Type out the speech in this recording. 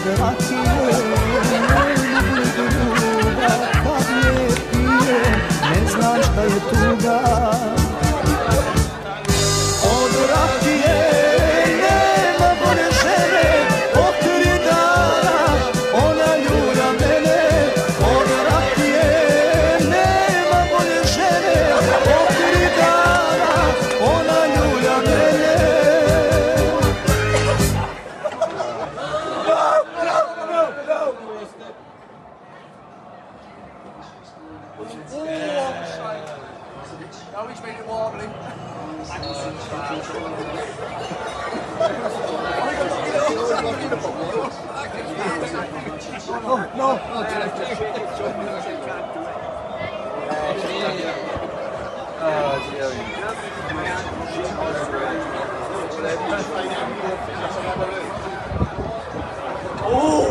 od rakije ne budu ljubav kad je pijem, ne znam šta je tuga. Od rakije nema bolje žene, od 3 dana ona ljulja mene. Od rakije nema bolje žene, od 3 dana ona ljulja mene. Oh, he's made it wobbly. Oh, no. Oh,